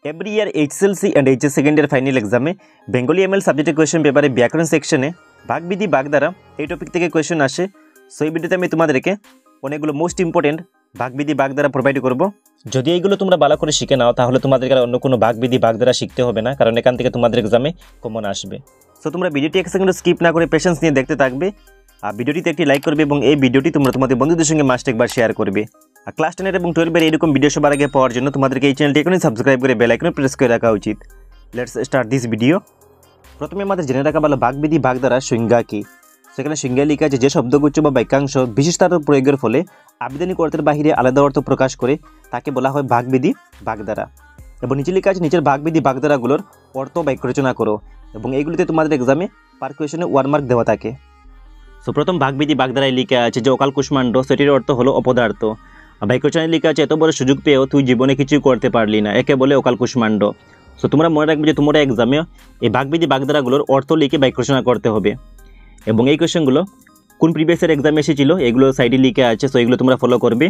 Every year HSLC and HS second year final एग्जामे Bengali ML सब्जेक्टेर question पेपारे व्याकरण सेक्शने बागविधि बागधारा এই টপিক থেকে কোয়েশ্চেন আসে। সো এই ভিডিওতে আমি তোমাদেরকে অনেকগুলো মোস্ট ইম্পর্টেন্ট বাগবিধি বাগধারা প্রোভাইড করব। যদি এইগুলো তোমরা ভালো করে শিখে নাও তাহলে তোমাদেরকে আর অন্য কোনো বাগবিধি বাগধারা শিখতে হবে না, কারণ এখান থেকে তোমাদের এক্সামে কমন আসবে। সো তোমরা ভিডিওটি এক সেকেন্ড স্কিপ না করে পেশেন্স নিয়ে দেখতে থাকবে, আর ভিডিওটিতে একটি লাইক করবে এবং এই ভিডিওটি তোমরা তোমাদের বন্ধুদের সঙ্গে মাস্ট একবার শেয়ার করবে। আর ক্লাস 10 এবং 12 এর এরকম ভিডিও সবার আগে পাওয়ার জন্য তোমাদেরকে এই চ্যানেলটি এখনই সাবস্ক্রাইব করে বেল আইকনে প্রেস করে রাখা উচিত। Let's start this video. প্রথমে আমাদের জেনে রাখা ভালো বাগবিধি বাগধারা সংজ্ঞা কি। সেখানে সংজ্ঞায় লেখা আছে যে শব্দগুচ্ছ বা বাক্যাংশ বিশিষ্টার্থ প্রয়োগের ফলে আবেদনিক অর্থের বাহিরে আলাদা অর্থ প্রকাশ করে তাকে বলা হয় বাগবিধি বাগধারা। এবং নিচে লেখা আছে নিচের বাগবিধি বাগধারাগুলোর অর্থ বাক্য রচনা করো, এবং এইগুলিতে তোমাদের এক্সামে পার কোয়েশনে 1 মার্ক দেওয়া থাকে। সো প্রথম বাগবিধি বাগধারায় লেখা আছে যে অকাল কুষ্মাণ্ড, সেটির অর্থ হলো অপদার্থ। বাক্য রচনায় লেখা আছে এত বড় সুযোগ পেয়েও তুই জীবনে কিছুই করতে পারলি না, একে বলে অকাল কুষ্মাণ্ড। সো তোমরা মনে রাখবে যে তোমরা এক্সামে এই বাগবিধি বাগধারাগুলোর অর্থ লিখে বাক্য রচনা করতে হবে, এবং এই কোয়েশ্চেনগুলো কোন প্রিভিয়াসের এক্সামে এসেছিল এগুলো সাইডে লিখে আছে। সো এগুলো তোমরা ফলো করবে।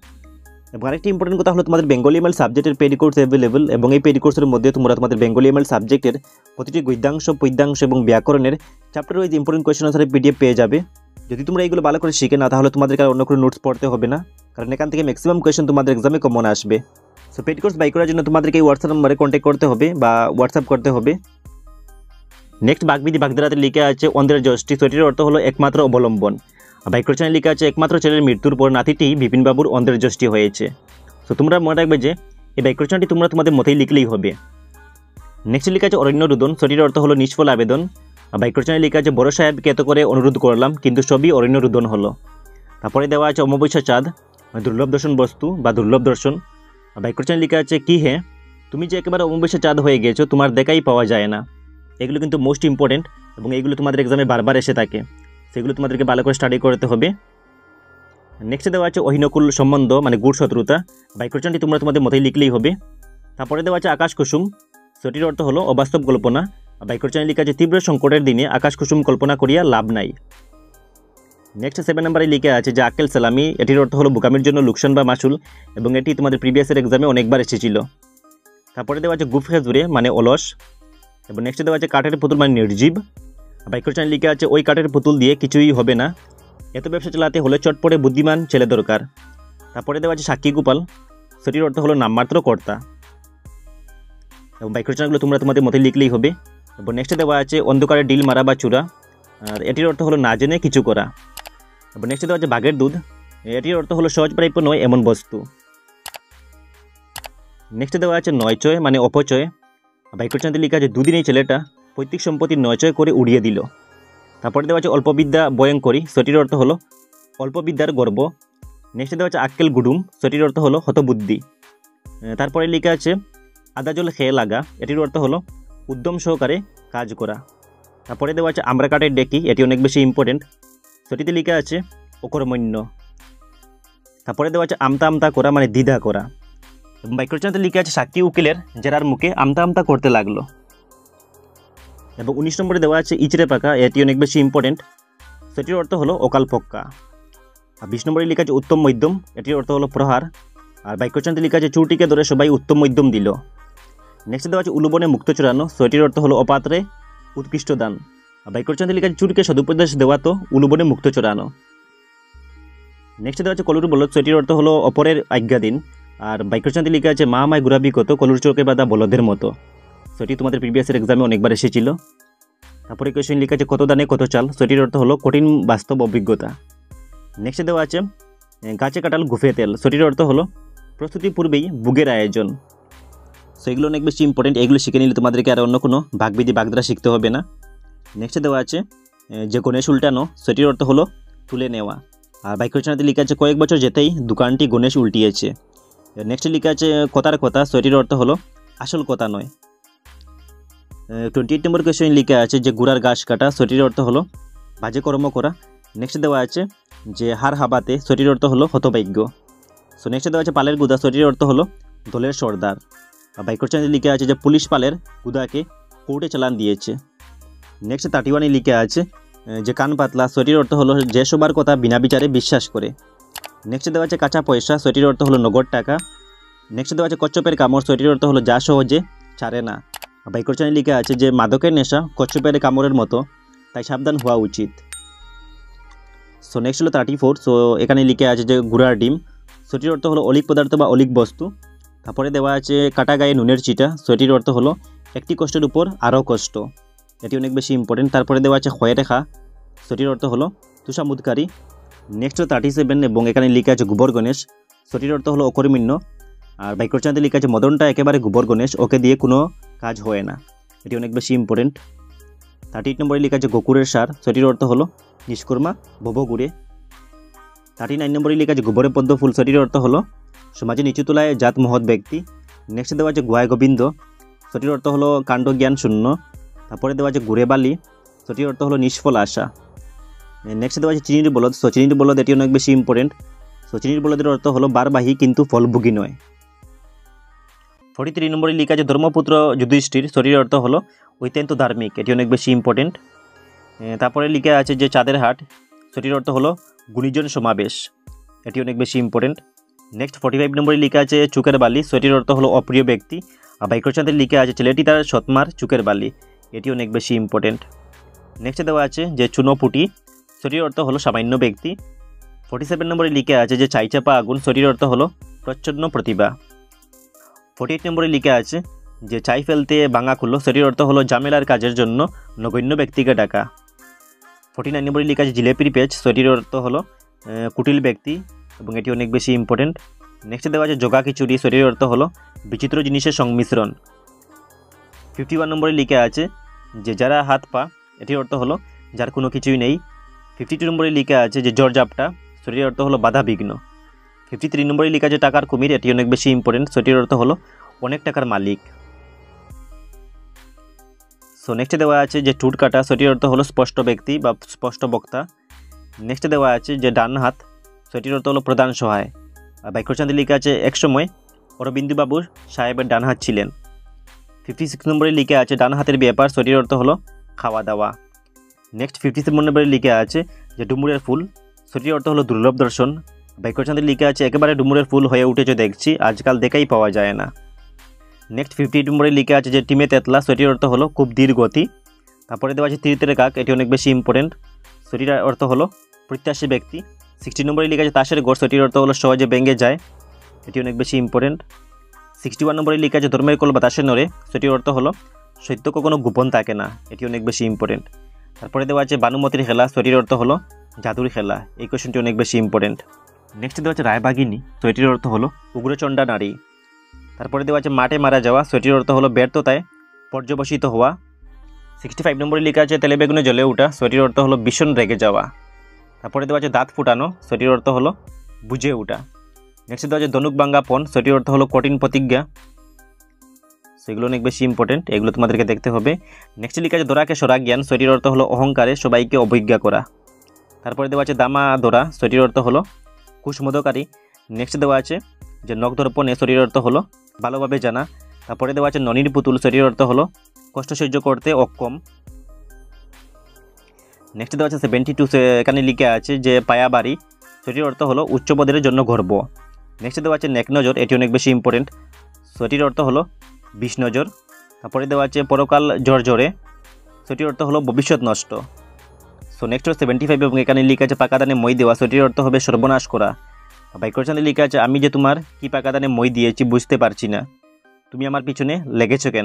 এবং আরেকটি ইম্পর্টেন্ট কথা হলো তোমাদের বেঙ্গলি এমএল সাবজেক্টের পেড কোর্স অ্যাভেলেবল, এবং এই পেড কোর্সের মধ্যে তোমরা তোমাদের বেঙ্গলি এমএল সাবজেক্টের প্রতিটি গদ্যাংশ পদ্যাংশ এবং ব্যাকরণের চ্যাপ্টার ওয়াইজ ইম্পর্টেন্ট কোয়েশ্চেন আনসারের পিডিএফ পেয়ে যাবে। যদি তোমরা এইগুলো ভালো করে শিখে না তাহলে তোমাদেরকে আর অন্য কোনো নোটস পড়তে হবে না, কারণ এখান থেকে ম্যাক্সিমাম কোয়েশ্চেন তোমাদের এক্সামে কমন আসবে। সো পেড কোর্স বাই করার জন্য তোমাদেরকে এই হোয়াটসঅ্যাপ নম্বরে কন্ট্যাক্ট করতে হবে বা হোয়াটসঅ্যাপ করতে হবে। নেক্সট বাগবিধি বাগধারাতে লেখা আছে অন্ধ্রের যষ্টি, সেটির অর্থ হলো একমাত্র অবলম্বন। বাক্য রচনায় লেখা আছে একমাত্র ছেলের মৃত্যুর পর নাতিটি বিপিনবাবুর অন্ধ্রের যষ্টি হয়েছে। সো তোমরা মনে রাখবে যে এই বাক্য রচনাটি তোমরা তোমাদের মতেই লিখলেই হবে। নেক্সট লেখা আছে অরণ্য রুদন, সেটির অর্থ হলো নিষ্ফল আবেদন। বাক্য রচনায় লেখা আছে বড় সাহেবকে এত করে অনুরোধ করলাম কিন্তু সবই অরণ্য রুদন হলো। তারপরে দেওয়া আছে অমাবস্যা চাঁদ, দুর্লভ দর্শন বস্তু বা দুর্লভ দর্শন। বাক্য রচনায় লেখা আছে কি হে, তুমি যে একেবারে অমাবস্যা চাঁদ হয়ে গেছো, তোমার দেখাই পাওয়া যায় না। এগুলো কিন্তু মোস্ট ইম্পর্টেন্ট, এবং এইগুলো তোমাদের এক্সামে বারবার এসে থাকে, সেগুলো তোমাদেরকে ভালো করে স্টাডি করতে হবে। নেক্সট দেওয়া আছে অহিনকুল সম্বন্ধ মানে গুড় শত্রুতা। বাক্য রচনাটি তোমরা তোমাদের মতেই লিখলেই হবে। তারপরে দেওয়া আছে আকাশ কুসুম, সেটির অর্থ হলো অবাস্তব কল্পনা। বাক্য রচনায় লেখা আছে তীব্র সংকটের দিনে আকাশ কুসুম কল্পনা করিয়া লাভ নাই। নেক্সট 7 নম্বরে লেখা আছে যে আক্কেল সালামি, এটির অর্থ হলো বোকামির জন্য লোকসান বা মাসুল, এবং এটি তোমাদের প্রিভিয়াসের এক্সামে অনেকবার এসেছিল। তারপরে দেওয়া আছে গুফ খেজুরে মানে অলস, এবং নেক্সট দেওয়া আছে কাঠের পুতুল মানে নির্জীব। বাক্য রচনায় লেখা আছে ওই কাঠের পুতুল দিয়ে কিছুই হবে না, এত ব্যবসা চালাতে হলে চটপটে বুদ্ধিমান ছেলে দরকার। তারপরে দেওয়া আছে সাক্ষী গোপাল, সেটির অর্থ হলো নামমাত্র কর্তা। এবং বাক্য রচনাগুলো তোমরা তোমাদের মতে লিখলেই হবে। এবং নেক্সট দেওয়া আছে অন্ধকারে ডিল মারা বা চূড়া, আর এটির অর্থ হলো না জেনে কিছু করা। এবং নেক্সট দেওয়া আছে বাঘের দুধ, এটির অর্থ হলো সহজপ্রাপ্য নয় এমন বস্তু। নেক্সট দেওয়া আছে নয়চয় মানে অপচয়। বাক্য রচনাতে লেখা আছে দুদিন এই ছেলেটা পৈতৃক সম্পত্তি নয়চয় করে উড়িয়ে দিল। তারপরে দেওয়া আছে অল্পবিদ্যা ভয়ঙ্করী, সেটির অর্থ হলো অল্পবিদ্যার গর্ব। নেক্সট দেওয়া আছে আক্কেল গুডুম, সেটির অর্থ হলো হতবুদ্ধি। তারপরে লেখা আছে আদা জল খেয়ে লাগা, এটির অর্থ হলো উদ্যম সহকারে কাজ করা। তারপরে দেওয়া আছে আমরা কাঠের ডেকি, এটি অনেক বেশি ইম্পর্টেন্ট, সেটিতে লেখা আছে অকর্মণ্য। তারপরে দেওয়া আছে আমতা আমতা করা মানে দ্বিধা করা। এবং বাক্য রচনাতে লেখা আছে সাক্ষী উকিলের জেরার মুখে আমতা আমতা করতে লাগলো। এবং 19 নম্বরে দেওয়া আছে ইচড়ে পাকা, এটি অনেক বেশি ইম্পর্টেন্ট, সেটির অর্থ হলো অকাল পক্কা। আর 20 নম্বরে লেখা আছে উত্তম মধ্যম, এটির অর্থ হলো প্রহার। আর বাক্য রচনাতে লেখা আছে চুটিকে ধরে সবাই উত্তম মধ্যম দিল। নেক্সট দেওয়া আছে উলুবনে মুক্ত চড়ানো, সেটির অর্থ হলো অপাত্রে উৎকৃষ্ট দান। আর বাক্য রচনাতে লেখা আছে চুরিকে সদুপদেশ দেওয়া তো উলুবনে মুক্ত চড়ানো। নেক্সট দেওয়া আছে কলুর বলদ, সেটির অর্থ হলো অপরের আজ্ঞাধীন। আর বাক্য রচনাতে লেখা আছে মা মায় গুরাবি কত কলুর চোখে বাঁধা বলদের মতো, সেটি তোমাদের প্রিভিয়াসের এক্সামে অনেকবার এসেছিল। তারপরে কোয়েশ্চেন লেখা আছে কত দানে কত চাল, সেটির অর্থ হলো কঠিন বাস্তব অভিজ্ঞতা। নেক্সট দেওয়া আছে গাছে কাটাল গুফে তেল, সেটির অর্থ হলো প্রস্তুতি পূর্বেই বুগের আয়োজন। সো এগুলো অনেক বেশি ইম্পর্টেন্ট, এগুলো শিখে নিলে তোমাদেরকে আর অন্য কোনো বাগবিধি বাগধারা শিখতে হবে না। নেক্সট দেওয়া আছে যে গণেশ উল্টানো, সেটির অর্থ হলো তুলে নেওয়া। আর বাক্য রচনাতে লেখা আছে কয়েক বছর যেতেই দোকানটি গণেশ উল্টিয়েছে। নেক্সট লেখা আছে কথার কথা, সেটির অর্থ হলো আসল কথা নয়। 28 নম্বর কোয়েশ্চেন লেখা আছে যে গুড়ার ঘাস কাটা, সেটির অর্থ হলো বাজে কর্ম করা। নেক্সট দেওয়া আছে যে হার হাবাতে, সেটির অর্থ হলো হতভাগ্য। সো নেক্সট দেওয়া আছে পালের গুদা, সেটির অর্থ হলো দলের সর্দার। আর বাক্য রচনাতে লেখা আছে যে পুলিশ পালের গুদাকে কোর্টে চালান দিয়েছে। নেক্সট 31 লেখা আছে যে কান পাতলা, সেটির অর্থ হলো যে সবার কথা বিনা বিচারে বিশ্বাস করে। নেক্সট দেওয়া আছে কাঁচা পয়সা, সেটির অর্থ হলো নগদ টাকা। নেক্সট দেওয়া আছে কচ্ছপের কামড়, সো এটির অর্থ হলো যা সহজে ছাড়ে না। বাক্যরচনায় লেখা আছে যে মাদকের নেশা কচ্ছপের কামড়ের মতো, তাই সাবধান হওয়া উচিত। সো নেক্সট হলো 34, সো এখানে লিখে আছে যে গুড়ার ডিম, সো এটির অর্থ হলো অলিক পদার্থ বা অলিক বস্তু। তারপরে দেওয়া আছে কাটা গায়ে নুনের চিটা, সো এটির অর্থ হলো একটি কষ্টের উপর আরও কষ্ট, এটি অনেক বেশি ইম্পর্টেন্ট। তারপরে দেওয়া আছে হয়ে রেখা, সো এটির অর্থ হলো তুষামুদকারী। নেক্সট 37 এবং এখানে লিখে আছে গোবর গণেশ, সো এটির অর্থ হলো অকর্মণ্য। আর বাক্যরচনাতে লিখে আছে মদনটা একেবারে গোবর গণেশ, ওকে দিয়ে কোনো কাজ হয় না, এটি অনেক বেশি ইম্পর্টেন্ট। 38 নম্বরে লিখা আছে গোকুরের সার, সো এটির অর্থ হলো নিষ্কর্মা ভবঘুরে। 39 নম্বরে লিখা আছে গোবরে পদ্ম ফুল, সো এটির অর্থ হলো সমাজে নিচু তোলায় জাত মহৎ ব্যক্তি। নেক্সট দেওয়া আছে গোয়ায় গোবিন্দ, সো এটির অর্থ হলো কাণ্ড জ্ঞান শূন্য। তারপরে দেওয়া আছে গুড়ে বালি, সো এটির অর্থ হলো নিষ্ফল আশা। নেক্সট দেওয়া আছে চিনির বলদ, সো চিনির বলদ এটি অনেক বেশি ইম্পর্টেন্ট। সো চিনির বলদের অর্থ হলো বারবাহী কিন্তু ফলভোগী নয়। 43 নম্বরে লিখা আছে ধর্মপুত্র যুধিষ্ঠির, সো এটির অর্থ হলো অত্যন্ত ধার্মিক, এটি অনেক বেশি ইম্পর্টেন্ট। তারপরে লিখা আছে যে চাঁদের হাট, সো এটির অর্থ হলো গুণীজন সমাবেশ, এটি অনেক বেশি ইম্পর্টেন্ট। নেক্সট 45 নম্বরে লিখা আছে চুকের বালি, সো এটির অর্থ হলো অপ্রিয় ব্যক্তি। আর বাক্যরচনাতে লিখা আছে ছেলেটি তার সৎমার চুকের বালি, এটি অনেক বেশি ইম্পর্টেন্ট। নেক্সট দেওয়া আছে যে চুনোপুটি, সো এটির অর্থ হলো সামান্য ব্যক্তি। 47 নম্বরে লিখে আছে যে চাইচাপা আগুন, সো এটির অর্থ হলো প্রচ্ছন্ন প্রতিভা। 48 নম্বরে লিখে আছে যে চাই ফেলতে ভাঙা খুললো, সেটির অর্থ হলো ঝামেলার কাজের জন্য নগণ্য ব্যক্তিকে ডাকা। 49 নম্বরে লিখে আছে জিলেপির পেজ, সেটির অর্থ হলো কুটিল ব্যক্তি এবং এটি অনেক বেশি ইম্পর্টেন্ট। নেক্সট দেওয়া আছে জগা খিচুড়ি, সেটির অর্থ হলো বিচিত্র জিনিসের সংমিশ্রণ। 51 নম্বরে লিখে আছে যে যারা হাত পা, এটির অর্থ হলো যার কোনো কিছুই নেই। 52 নম্বরে লিখে আছে যে জর্জাপটা, সেটির অর্থ হলো বাধা বিঘ্ন। 53 নম্বরে লিখা আছে টাকার কুমির, এটি অনেক বেশি ইম্পর্টেন্ট, সেটির অর্থ হলো অনেক টাকার মালিক। সো নেক্সট দেওয়া আছে যে টুট কাটা, সেটির অর্থ হলো স্পষ্ট ব্যক্তি বা স্পষ্ট বক্তা। নেক্সট দেওয়া আছে যে ডান হাত, সেটির অর্থ হলো প্রধান সহায়। আর বাক্যরচনাতে লিখা আছে একসময় অরবিন্দু বাবু সাহেবের ডান হাত ছিলেন। 56 নম্বরে লিখে আছে ডান হাতের ব্যাপার, সেটির অর্থ হলো খাওয়া দাওয়া। নেক্সট 57 নম্বরে লিখে আছে যে ডুমুরের ফুল, সেটির অর্থ হলো দুর্লভ দর্শন। বাক্যরচনাতে লিখে আছে একেবারে ডুমুরের ফুল হয়ে উঠেছে দেখছি, আজকাল দেখাই পাওয়া যায় না। নেক্সট 58 নম্বরে লিখে আছে যে টিমে তেতলা, সেটির অর্থ হলো খুব ধীর গতি। তারপরে দেওয়া আছে তীর্থের কাক, এটি অনেক বেশি ইম্পর্টেন্ট, সেটির অর্থ হলো প্রত্যাশী ব্যক্তি। 60 নম্বরে লিখে আছে তাসের ঘর, সেটির অর্থ হলো সহজে ভেঙে যায়, এটি অনেক বেশি ইম্পর্টেন্ট। 61 নম্বরে লিখে আছে ধর্মের কল বাতাসে নড়ে, সেটির অর্থ হলো সত্য কখনো গোপন থাকে না, এটি অনেক বেশি ইম্পর্টেন্ট। তারপরে দেওয়া আছে বানুমতির খেলা, সেটির অর্থ হলো জাদুর খেলা, এই কোয়েশ্চনটি অনেক বেশি ইম্পর্টেন্ট। নেক্সট দেওয়া আছে রায়বাগিনী, তো এটির অর্থ হলো উগ্রচণ্ডা নারী। তারপরে দেওয়া আছে মাঠে মারা যাওয়া, সেটির অর্থ হলো ব্যর্থতায় পর্যবসিত হওয়া। 65 নম্বরে লেখা আছে তেলে বেগুনে জ্বলে ওঠা, সেটির অর্থ হলো ভীষণ রেগে যাওয়া। তারপরে দেওয়া আছে দাঁত ফুটানো, সেটির অর্থ হলো বুঝে ওঠা। নেক্সট দেওয়া আছে ধনুক ভাঙ্গা পণ, সেটির অর্থ হলো কঠিন প্রতিজ্ঞা। সেগুলো অনেক বেশি ইম্পর্টেন্ট, এগুলো তোমাদেরকে দেখতে হবে। নেক্সট লেখা আছে দোরাকে সরা জ্ঞান, সেটির অর্থ হলো অহংকারে সবাইকে অবজ্ঞা করা। তারপরে দেওয়া আছে দামা দোরা, সেটির অর্থ হলো কুশমদকারী। নেক্সট দেওয়া আছে যে নখ দর্পণে, সেটির অর্থ হলো ভালোভাবে জানা। তারপরে দেওয়া আছে ননির পুতুল, সেটির অর্থ হলো কষ্ট সহ্য করতে অক্ষম। নেক্সট দেওয়া আছে 72, এখানে লিখে আছে যে পায়াবাড়ি, সেটির অর্থ হলো উচ্চপদের জন্য গর্ব। নেক্সট দেওয়া আছে নেক নজর, এটি অনেক বেশি ইম্পর্টেন্ট, সেটির অর্থ হলো বিষ নজর। তারপরে দেওয়া আছে পরকাল ঝরঝরে, সেটির অর্থ হলো ভবিষ্যৎ নষ্ট। সো নেক্সট 75 এবং এখানে লিখে আছে পাকা দানে মই দেওয়া, সেটির অর্থ হবে সর্বনাশ করা। বাক্যরচনাতে লিখে আছে আমি যে তোমার কি পাকা দানে মই দিয়েছি বুঝতে পারছি না, তুমি আমার পিছনে লেগেছো কেন।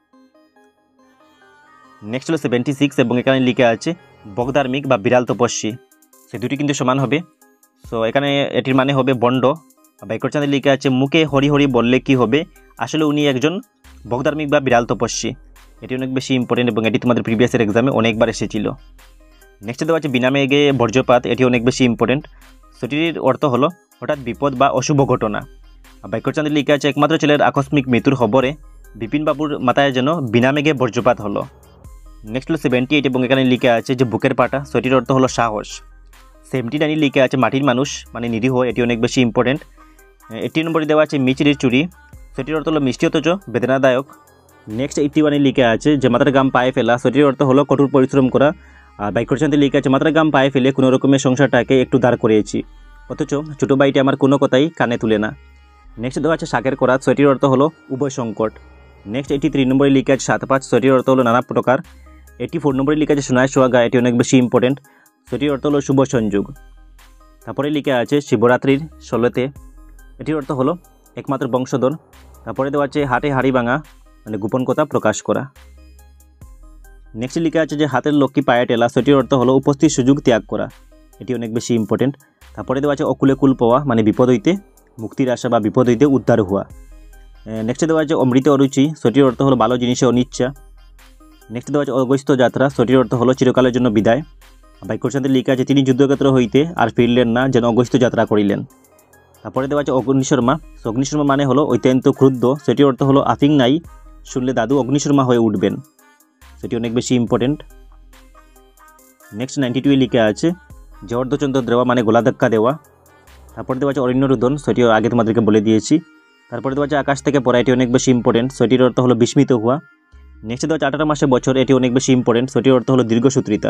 নেক্সট হলো 76 এবং এখানে লিখে আছে বগধার্মিক বা বিড়াল তপস্বী, সে দুটি কিন্তু সমান হবে। সো এখানে এটির মানে হবে বন্ড। বাক্যরচনাতে লিখে আছে মুখে হরি হরি বললে কি হবে, আসলে উনি একজন বগধার্মিক বা বিড়াল তপস্বী, এটি অনেক বেশি ইম্পর্টেন্ট এবং এটি তোমাদের প্রিভিয়াসের এক্সামে অনেকবার এসেছিল। নেক্সট দেওয়া আছে বিনা মেঘে বর্জ্যপাত, এটি অনেক বেশি ইম্পর্টেন্ট, সেটির অর্থ হলো হঠাৎ বিপদ বা অশুভ ঘটনা। বাক্যরচনাতে লিখে আছে একমাত্র ছেলের আকস্মিক মৃত্যুর খবরে বিপিনবাবুর মাথায় যেন বিনা মেঘে বর্জ্যপাত হলো। নেক্সট হলো 78 এবং এখানে লিখে আছে যে বুকের পাটা, সেটির অর্থ হলো সাহস। 79 লিখে আছে মাটির মানুষ মানে নিরীহ, এটি অনেক বেশি ইম্পর্টেন্ট। 80 নম্বরে দেওয়া আছে মিচিরির চুরি, সেটির অর্থ হলো মিষ্টি অথচ বেদনাদায়ক। নেক্সট 81 লিখে আছে যে মাথার গাম পায়ে ফেলা, সেটির অর্থ হলো কঠোর পরিশ্রম করা। আর বাক্যরচনাতে লিখে আছে মাথার গাম পায়ে ফেলে কোনো রকমের সংসারটাকে একটু দাঁড় করিয়েছি, অথচ ছোটো ভাইটি আমার কোনো কথাই কানে তুলে না। নেক্সট দেওয়া আছে শাকের করাত, সেটির অর্থ হলো উভয় সংকট। নেক্সট 83 নম্বরে লিখে আছে 7-5, সেটির অর্থ হলো নানা প্রকার। 84 নম্বরে লিখে আছে সোনায় সোহাগা, এটি অনেক বেশি ইম্পর্টেন্ট, সেটির অর্থ হলো শুভ সংযোগ। তারপরে লিখে আছে শিবরাত্রির 16তে, এটির অর্থ হলো একমাত্র বংশধর। তারপরে দেওয়া আছে হাটে হাড়ি ভাঙা, মানে গোপন কথা প্রকাশ করা। নেক্সট লিখে আছে যে হাতের লক্ষ্মী পায়ে টেলা, সেটির অর্থ হলো উপস্থিত সুযোগ ত্যাগ করা, এটি অনেক বেশি ইম্পর্টেন্ট। তারপরে দেওয়া আছে অকুলে কুল পাওয়া, মানে বিপদ হইতে মুক্তির আশা বা বিপদ হইতে উদ্ধার হওয়া। নেক্সট দেওয়া আছে অমৃত অরুচি, সেটির অর্থ হলো ভালো জিনিসে অনিচ্ছা। নেক্সট দেওয়া আছে অগস্ত্য যাত্রা, সেটির অর্থ হলো চিরকালের জন্য বিদায়। বাক্যশান্তি লিখে আছে তিনি যুদ্ধক্ষেত্র হইতে আর ফিরলেন না, যেন অগস্ত্য যাত্রা করিলেন। তারপরে দেওয়া আছে অগ্নিশর্মা, অগ্নিশর্মা মানে হলো অত্যন্ত ক্রুদ্ধ, সেটির অর্থ হলো আফিং নাই শুনলে দাদু অগ্নিশর্মা হয়ে উঠবেন, সেটি অনেক বেশি ইম্পর্টেন্ট। নেক্সট 92 লিখে আছে যে অর্ধচন্দ্র দেওয়া, মানে গোলা ধাক্কা দেওয়া। তারপরে দেওয়া আছে অরণ্য রুদন, সেটিও আগে তোমাদেরকে বলে দিয়েছি। তারপরে দেওয়া আছে আকাশ থেকে পড়া, এটি অনেক বেশি ইম্পর্টেন্ট, সেটির অর্থ হলো বিস্মিত হওয়া। নেক্সট দেওয়া আছে 18 মাসে বছর, এটি অনেক বেশি ইম্পর্টেন্ট, সেটির অর্থ হলো দীর্ঘসূত্রিতা।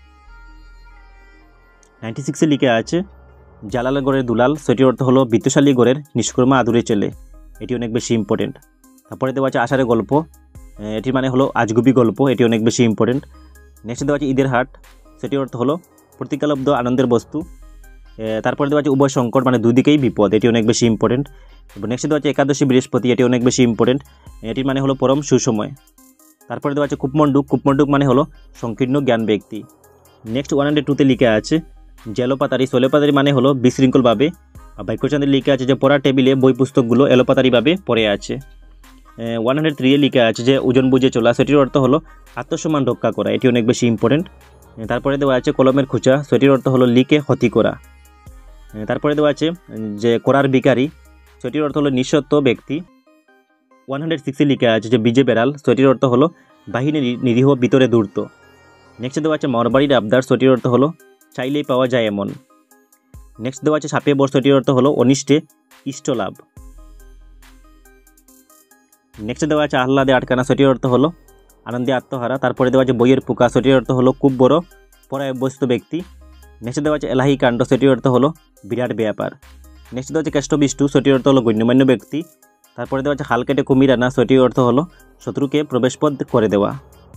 96 লিখে আছে জালালগড়ের দুলাল, সেটির অর্থ হলো বিত্তশালী গড়ের নিষ্কর্মা আদুরে ছেলে, এটি অনেক বেশি ইম্পর্টেন্ট। তারপরে দেওয়া আছে আষাঢ়ের গল্প, এটির মানে হলো আজগুবি গল্প, এটি অনেক বেশি ইম্পর্টেন্ট। নেক্সট দেওয়া আছে ঈদের হাট, সেটির অর্থ হলো প্রতিকালব্ধ আনন্দের বস্তু। তারপরে দেওয়া আছে উভয় সংকট, মানে দুই দিকেই বিপদ, এটি অনেক বেশি ইম্পর্টেন্ট। এবং নেক্সট দেওয়া আছে একাদশী বৃহস্পতি, এটি অনেক বেশি ইম্পর্টেন্ট, এটির মানে হলো পরম সুসময়। তারপরে দেওয়া আছে কূপমণ্ডুক, কূপমণ্ডুক মানে হলো সংকীর্ণ জ্ঞান ব্যক্তি। নেক্সট 102তে লিখে আছে যে এলোপাতারি, এলোপাতারি মানে হলো বিশৃঙ্খলভাবে। বাক্যচাঁদে লিখে আছে যে পড়ার টেবিলে বই পুস্তকগুলো এলোপাতারিভাবে পড়ে আছে। 103 লিখে আছে যে ওজন বুঝে চলা, সেটির অর্থ হলো আত্মসম্মান রক্ষা করা, এটি অনেক বেশি ইম্পর্টেন্ট। তারপরে দেওয়া আছে কলমের খুচা, সেটির অর্থ হলো লিখে ক্ষতি করা। তারপরে দেওয়া আছে যে করার ভিখারি, সেটির অর্থ হলো নিঃস্বত্ব ব্যক্তি। 106 লিখে আছে যে বিজে বেড়াল, সেটির অর্থ হলো বাহিনী নিরীহ ভিতরে ধূর্ত। নেক্সট দেওয়া আছে মরবাড়ির আবদার, সেটির অর্থ হলো চাইলেই পাওয়া যায় এমন। নেক্সট দেওয়া আছে সাপে বর, সেটির অর্থ হলো অনিষ্টে ইষ্ট লাভ। নেক্সট দেওয়া আছে আহ্লাদে আটকানা, সেটির অর্থ হলো আনন্দে আত্মহারা। তারপরে দেওয়া আছে বইয়ের পোকা, সেটির অর্থ হলো খুব বড় পড়ায় অভ্যস্ত ব্যক্তি। নেক্সট দেওয়া আছে এলাহি কাণ্ড, সেটির অর্থ হলো বিরাট ব্যাপার। নেক্সট দেওয়া আছে কেষ্টবিষ্টু, সেটির অর্থ হলো গণ্যমান্য ব্যক্তি। তারপরে দেওয়া আছে হাল কেটে কুমির আনা, সেটির অর্থ হলো শত্রুকে প্রবেশপথ করে দেওয়া।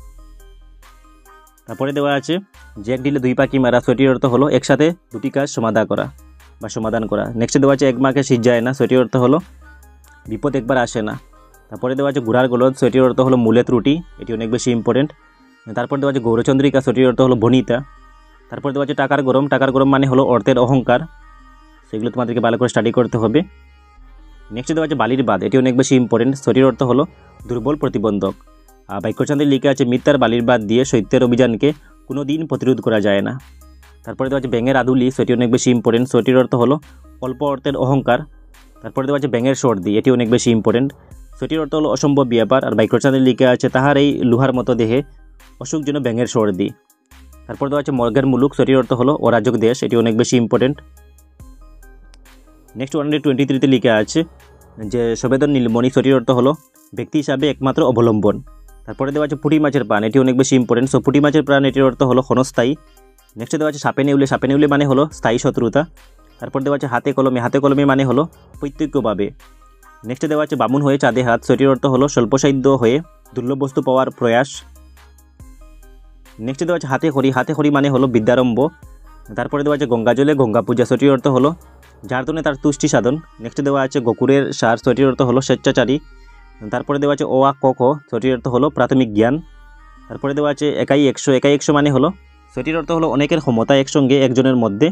তারপরে দেওয়া আছে যে এক ঢিলে দুই পাখি মারা, সেটির অর্থ হলো একসাথে দুটি কাজ সমাধান করা। নেক্সট দেওয়া আছে এক মাকে শীত যায় না, সেটির অর্থ হলো বিপদ একবার আসে না। তারপরে দেওয়া আছে ঘোড়ার গলদ, সেটির অর্থ হলো মূলে ত্রুটি, এটি অনেক বেশি ইম্পর্টেন্ট। তারপর দেওয়া আছে গৌরচন্দ্রিকা, সেটির অর্থ হলো ভনিতা। তারপর দেওয়া আছে টাকার গরম মানে হলো অর্থের অহংকার, সেগুলো তোমাদেরকে ভালো করে স্টাডি করতে হবে। নেক্সট দেওয়া আছে বালির বাঁধ, এটি অনেক বেশি ইম্পর্টেন্ট, সেটির অর্থ হলো দুর্বল প্রতিবন্ধক। বাক্যচাঁদে লিখে আছে মিথ্যার বালির বাঁধ দিয়ে সত্যের অভিযানকে কোনো দিন প্রতিরোধ করা যায় না। তারপরে দেওয়া আছে ব্যাঙের আদুলি, সেটি অনেক বেশি ইম্পর্টেন্ট, সেটির অর্থ হলো অল্প অর্থের অহংকার। তারপরে দেওয়া আছে ব্যাঙের সর্দি, এটি অনেক বেশি ইম্পর্টেন্ট, সেটির অর্থ হলো অসম্ভব ব্যাপার। আর বাক্যচাঁদে লিখে আছে তাহার এই লোহার মতো দেহে অসুখ যেন ব্যাঙের সর্দি। তারপর দেওয়া আছে মর্গের মুলুক, সেটির অর্থ হলো অরাজক দেশ, এটি অনেক বেশি ইম্পর্টেন্ট। নেক্সট 123তে লিখে আছে যে সবেদন নীলমণি, সেটির অর্থ হলো ব্যক্তি হিসাবে একমাত্র অবলম্বন। তারপরে দেওয়া আছে পুঁটি মাছের প্রাণ, এটি অনেক বেশি ইম্পর্টেন্ট, সো পুঁটি মাছের প্রাণ এটির অর্থ হলো ক্ষণস্থায়ী। নেক্সট দেওয়া আছে সাপে নেউলে মানে হলো স্থায়ী শত্রুতা। তারপর দেওয়া আছে হাতে কলমে মানে হলো প্রত্যক্ষভাবে। নেক্সট দেওয়া আছে বামুন হয়ে চাঁদে হাত, সেটির অর্থ হলো স্বল্পসাধ্য হয়ে দুর্লভ বস্তু পাওয়ার প্রয়াস। নেক্সট দেওয়া আছে হাতে খড়ি মানে হলো বিদ্যারম্ভ। তারপরে দেওয়া আছে গঙ্গা জলে গঙ্গা পূজা, সেটির অর্থ হলো যার তনে তার তুষ্টি সাধন। নেক্সট দেওয়া আছে গোকুরের সার, সেটির অর্থ হলো স্বেচ্ছাচারী। তারপরে দেওয়া আছে ও আ ক খ, সেটির অর্থ হলো প্রাথমিক জ্ঞান। তারপরে দেওয়া আছে একাই একশো মানে হলো, সেটির অর্থ হলো অনেকের ক্ষমতা একসঙ্গে একজনের মধ্যে।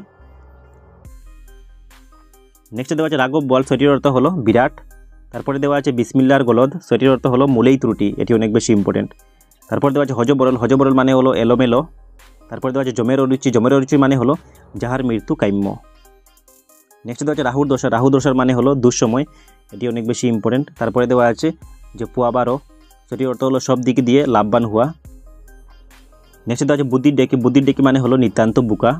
নেক্সট দেওয়া আছে রাঘব বল, সেটির অর্থ হলো বিরাট। তারপরে দেওয়া আছে বিসমিল্লার গলদ, সেটির অর্থ হলো মূলেই ত্রুটি, এটি অনেক বেশি ইম্পর্টেন্ট। তারপর দেওয়া আছে হজবরল মানে হলো এলোমেলো। তারপরে দেওয়া আছে জমের অরুচি মানে হলো যাহার মৃত্যু কাম্য। নেক্সট দেওয়া আছে রাহুর দশার মানে হলো দুঃসময়, এটি অনেক বেশি ইম্পর্টেন্ট। তারপরে দেওয়া আছে যে পুয়াবারো, সেটির অর্থ হলো সব দিক দিয়ে লাভবান হওয়া। নেক্সট দেওয়া আছে বুদ্ধির ডেকি মানে হলো নিতান্ত বুকা।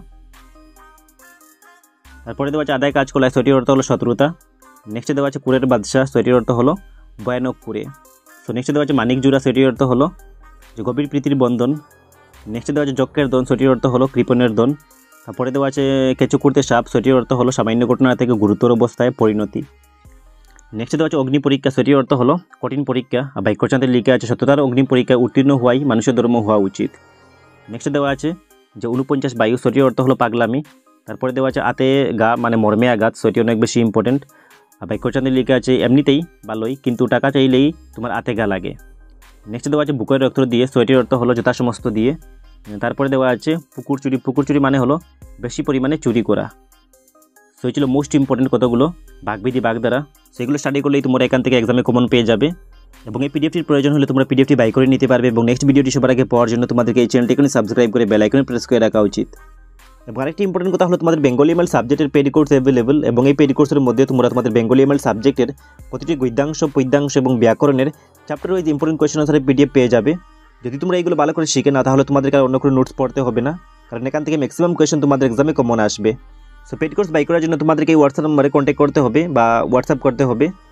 তারপরে দেওয়া আছে আদায় কাজ কলায়, সেটির অর্থ হলো শত্রুতা। নেক্সট দেওয়া আছে কুরের বাদশাহ, সেটির অর্থ হলো ভয়ানক কুরে। সো নেক্সট দেওয়া আছে মানিক জুড়া, সেটির অর্থ হলো যে গভীর প্রীতির বন্ধন। নেক্সট দেওয়া আছে যজ্ঞের দন, সেটির অর্থ হলো কৃপণের দন। তারপরে দেওয়া আছে কেঁচো করতে সাপ, সেটির অর্থ হলো সামান্য ঘটনা থেকে গুরুতর অবস্থায় পরিণতি। নেক্সট দেওয়া আছে অগ্নি পরীক্ষা, সেটির অর্থ হলো কঠিন পরীক্ষা। আর বাক্যচান্তে লিখে আছে সত্যতার অগ্নি পরীক্ষায় উত্তীর্ণ হওয়াই মানুষের ধর্ম হওয়া উচিত। নেক্সট দেওয়া আছে যে 49 বায়ু, সেটির অর্থ হলো পাগলামি। তারপরে দেওয়া আছে আতে গা মানে মর্মে আঘাত, সেটি অনেক বেশি ইম্পর্টেন্ট। আর বাক্যচান্তে লিখে আছে এমনিতেই ভালোই, কিন্তু টাকা চাইলেই তোমার আতে গা লাগে। নেক্সট দেওয়া আছে বুকের রক্ত দিয়ে, সেটির অর্থ হলো যথা সমস্ত দিয়ে। তারপরে দেওয়া আছে পুকুর চুরি, পুকুর চুরি মানে হলো বেশি পরিমাণে চুরি করা। সো এই ছিল মোস্ট ইম্পর্টেন্ট কতগুলো বাগবিধি বাগধারা, সেগুলো স্টাডি করলেই তোমরা এখান থেকে এক্সামে কমন পেয়ে যাবে। এবং এই পিডিএফটির প্রয়োজন হলে তোমরা পিডিএফটি বাই করে নিতে পারবে। এবং নেক্সট ভিডিওটি সবার আগে পাওয়ার জন্য তোমাদেরকে এই চ্যানেলটি সাবস্ক্রাইব করে বেল আইকনে প্রেস করে রাখা উচিত। এবং আরেকটি ইম্পর্টেন্ট কথা হলো তোমাদের বেঙ্গলি এমএল সাবজেক্টের পেড কোর্স অ্যাভেলেবল, এবং এই পেড কোর্সের মধ্যে তোমরা তোমাদের বেঙ্গলি এমএল সাবজেক্টের প্রতিটি গদ্যাংশ, পদ্যাংশ এবং ব্যাকরণের চ্যাপ্টার ওয়াইজ ইম্পর্টেন্ট কোয়েশ্চন আনসারে পিডিএফ পেয়ে যাবে। যদি তোমরা এইগুলো ভালো করে শিখে না, তাহলে তোমাদেরকে আর অন্য কোনো নোটস পড়তে হবে না, কারণ এখান থেকে ম্যাক্সিমাম কোয়েশ্চন তোমাদের এক্সামে কমন আসবে। সো পেড কোর্স বাই করার জন্য তোমাদেরকে এই হোয়াটসঅ্যাপ নম্বরে কন্ট্যাক্ট করতে হবে বা হোয়াটসঅ্যাপ করতে হবে।